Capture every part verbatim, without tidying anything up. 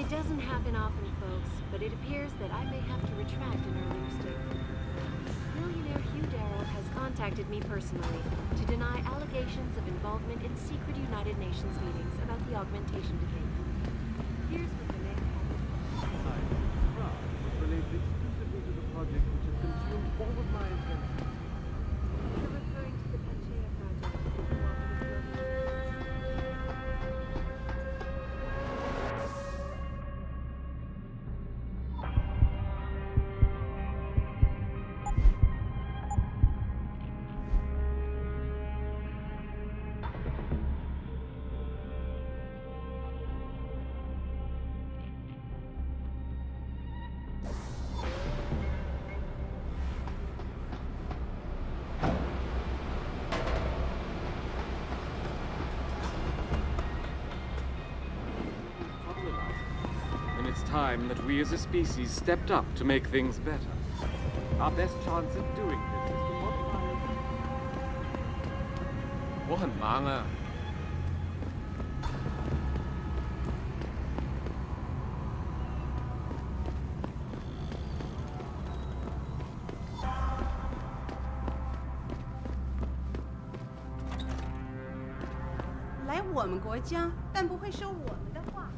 It doesn't happen often, folks, but it appears that I may have to retract an earlier statement. Millionaire Hugh Darrow has contacted me personally to deny allegations of involvement in secret United Nations meetings about the augmentation decay. Here's what the man had. Hi. Prague was related exclusively to the project which has consumed all of my attention. You're referring to the Panchaea project. Time that we as a species stepped up to make things better. Our best chance at doing this is to modify it. 我很忙啊。 来我们国家，但不会说我们的话。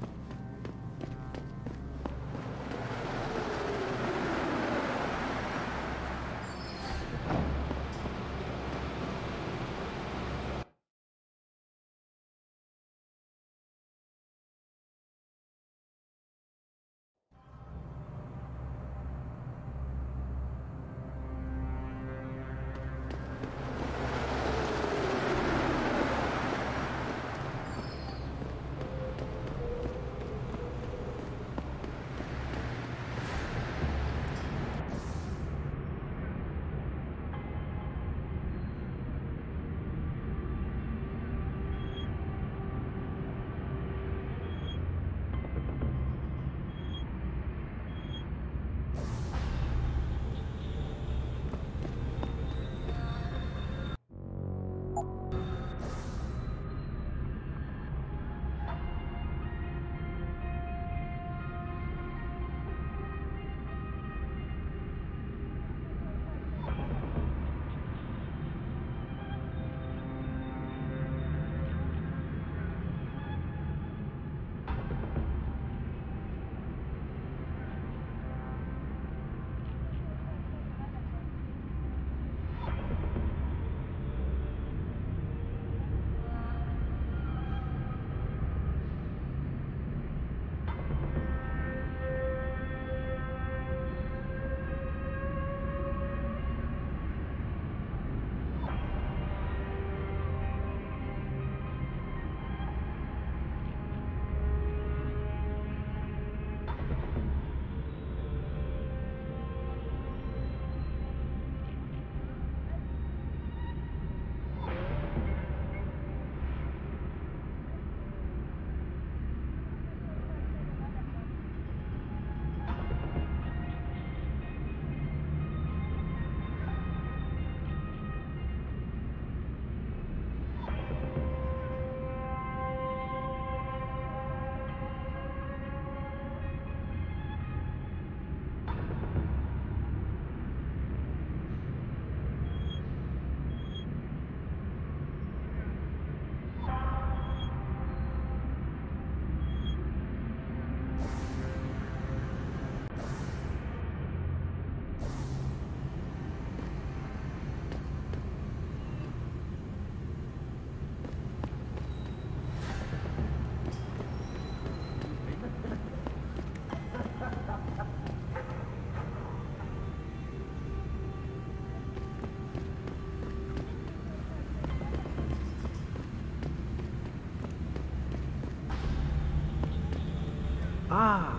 Ah,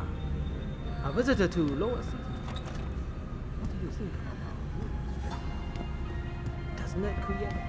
a visitor to Lower City. What do you think about our Doesn't that create a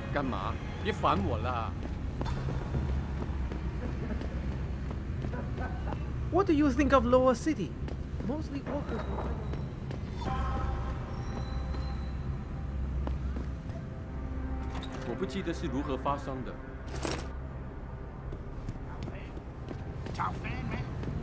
干嘛？别烦我了。 What do you think of Lower City? Mostly workers. 我不记得是如何发生的。 炒飯咩？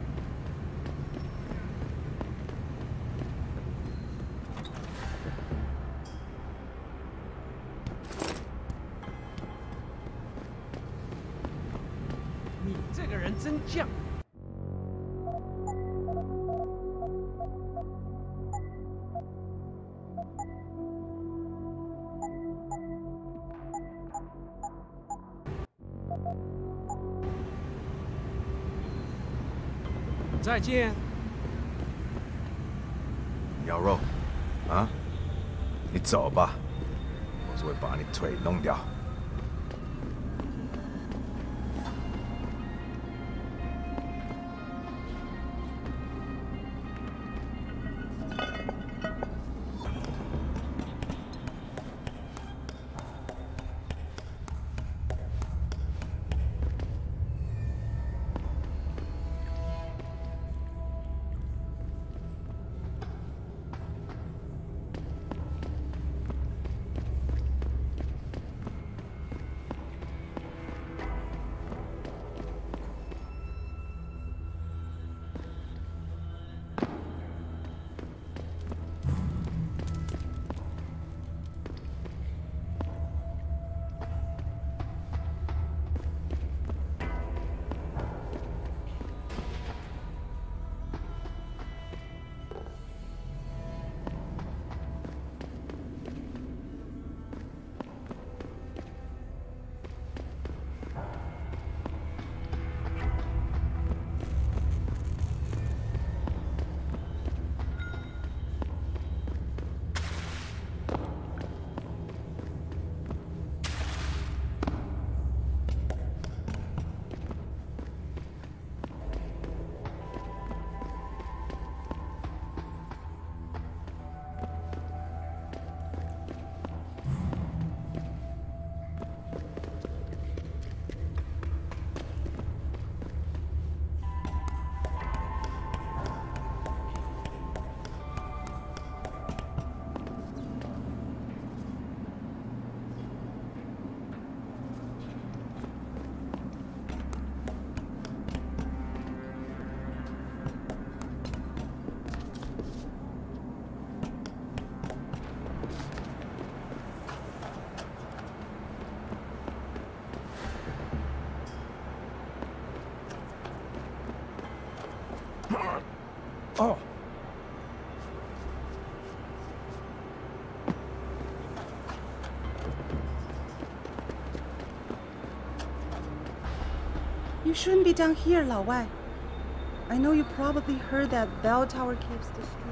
你这个人真犟。再见。 牛肉，啊，你走吧，我只会把你腿弄掉。哦。 You shouldn't be down here, 老外. I know you probably heard that bell tower keeps the street.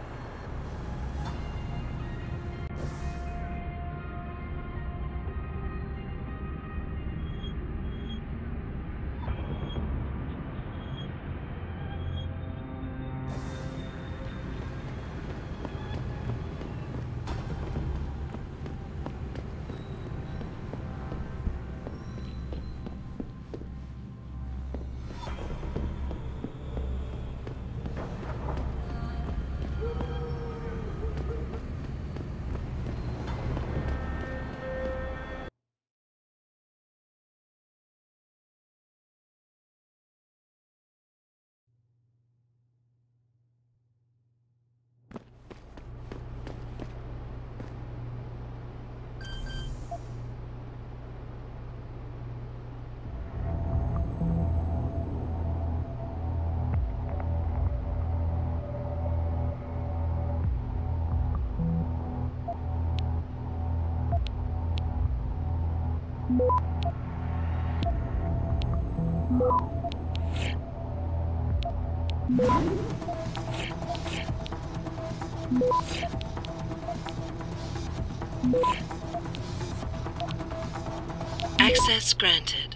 Access granted.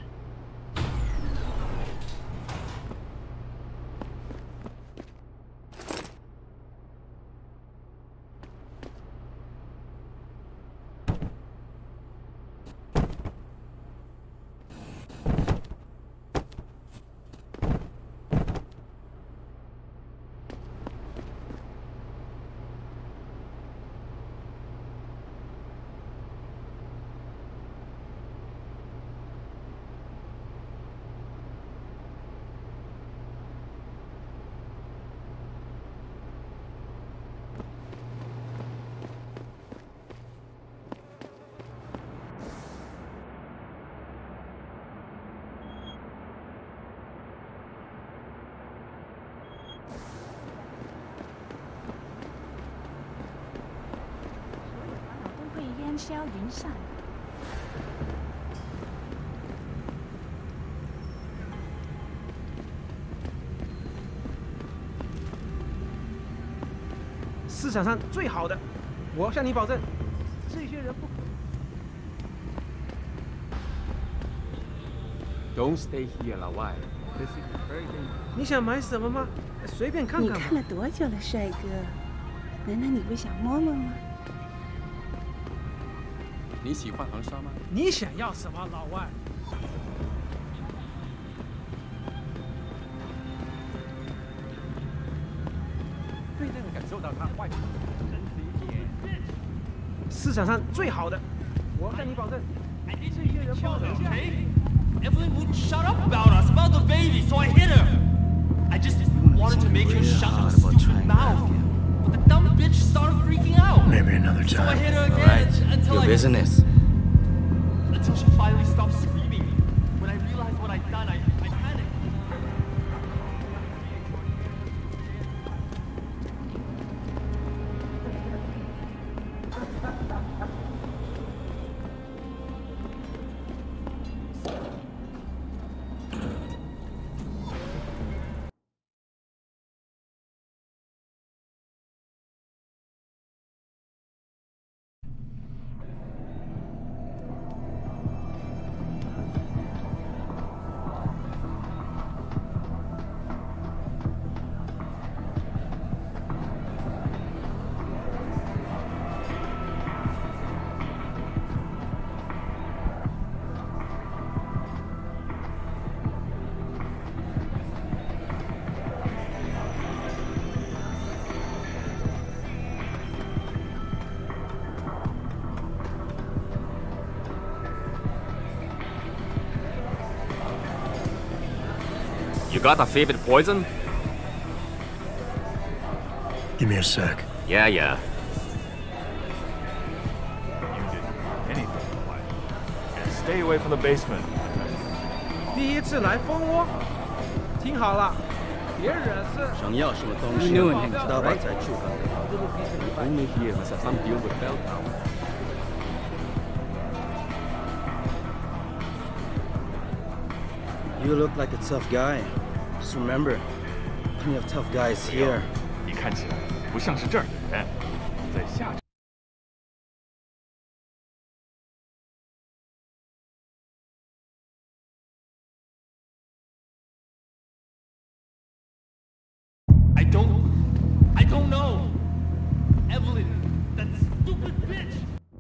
烟消云散。 市场上最好的，我向你保证，这些人不。 Don't stay here, 老外。This is very dangerous. 你想买什么吗？随便看看吧。 你看了多久了，帅哥？难道你不想摸摸吗？ 你喜欢航沙吗？ 你想要什么，老外？ 最近感受到他外表真体贴。 市场上最好的，我向你保证，这些人不能下。 Evelyn wouldn't shut up about us, about the baby, so I hit her. I just wanted to make her shut her stupid mouth. But the dumb bitch started freaking out. Maybe another time. So I hit her again Alright, until your I... business. Until she finally stopped screaming. When I realized what I'd done, I, I panicked. You got a favorite poison? Give me a sec. Yeah, yeah. You didn't do anything, and stay away from the basement. 第一次来蜂窝，听好了，别惹事。 想要什么东西，知道吧？才去吧。 Only here must have some deal with Bell Tower. You look like a tough guy. Just remember, plenty of tough guys here. 你看起来不像是这儿的人，在下。 I don't... I don't know. Evelyn, that stupid bitch.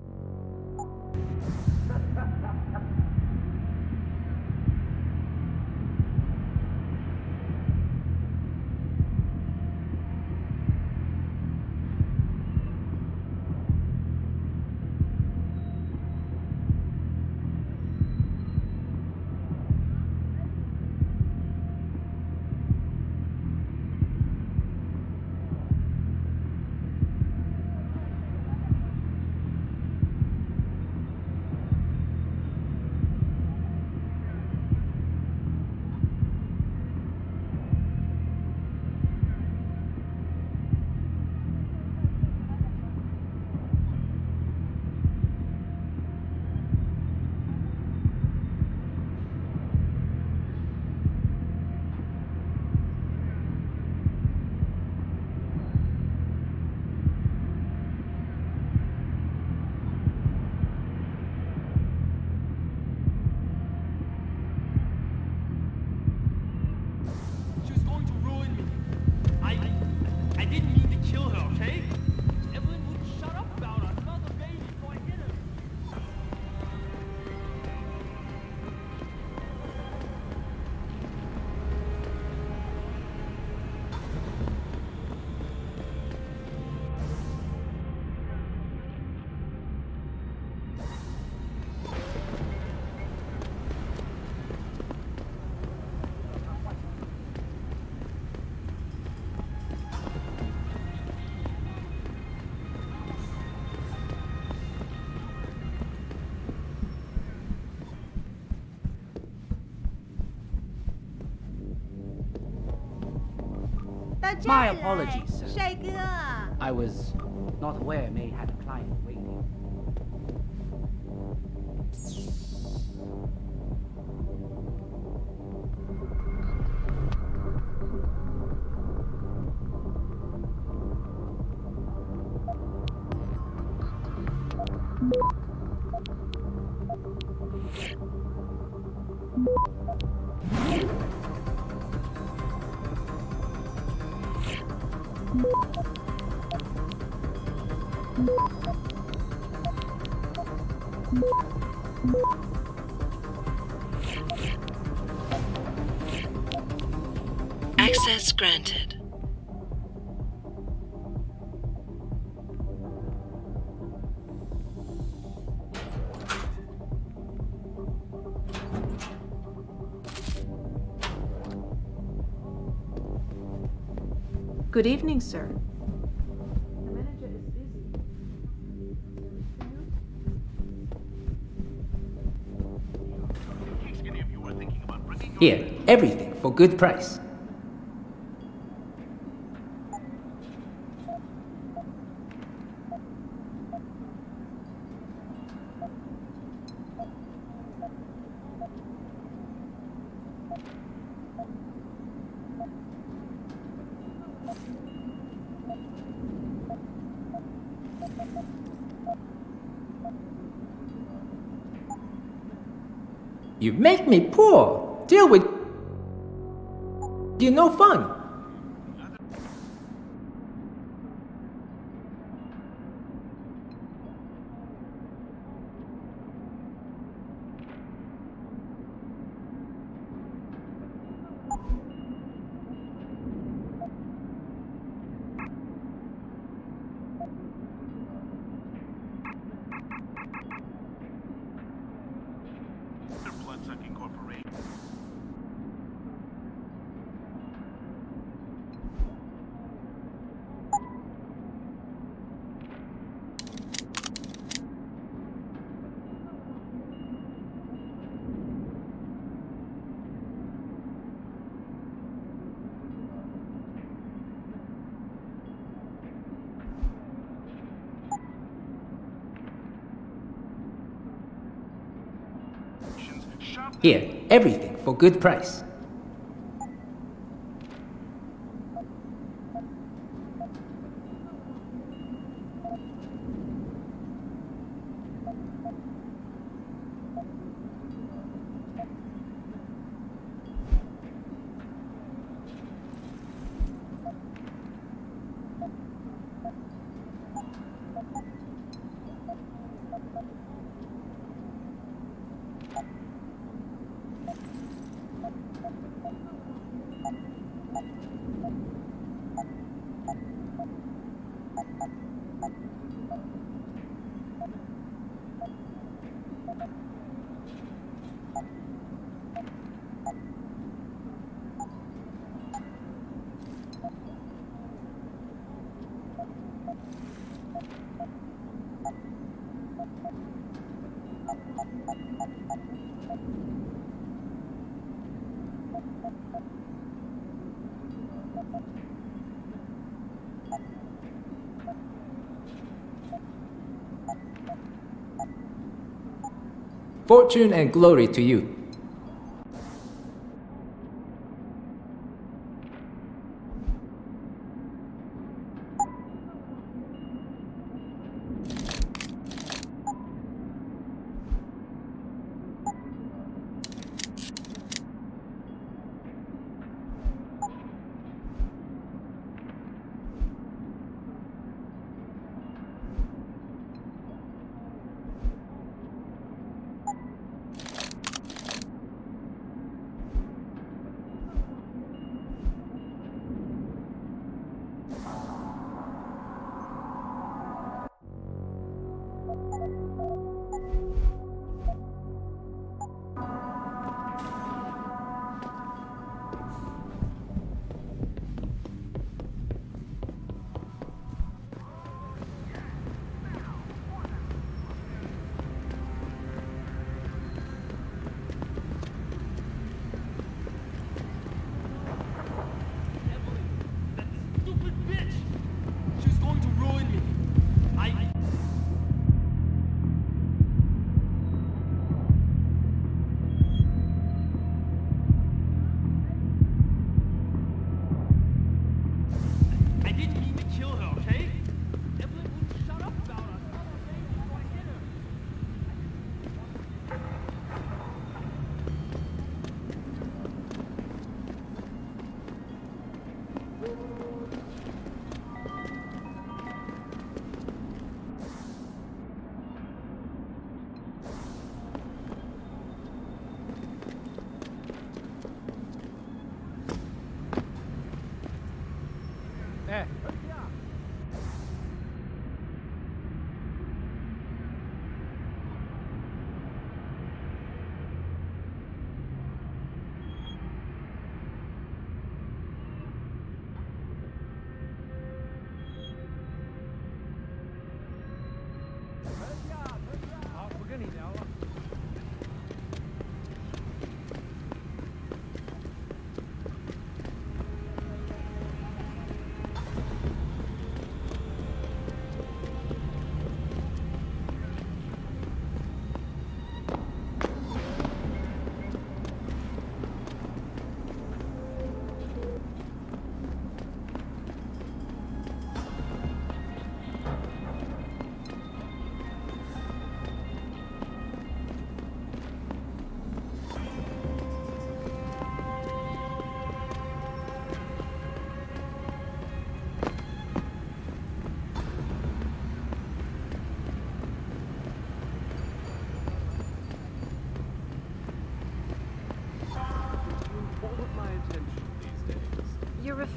She was going to ruin me. I... I didn't mean to kill her, okay? Evelyn wouldn't shut up about us, about the baby, so I hit her. My apologies, sir. I was not aware May had a client waiting. Access granted. Good evening, sir. The manager is busy. Here, everything for good price. You make me poor. Deal with you no fun. Here, everything for good price. Fortune and glory to you.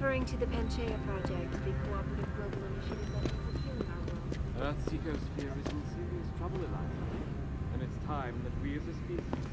referring to the Panchaea Project, the cooperative global initiative that aims at healing our world. Earth's ecosphere is in serious trouble, Eliza. And it's time that we as a species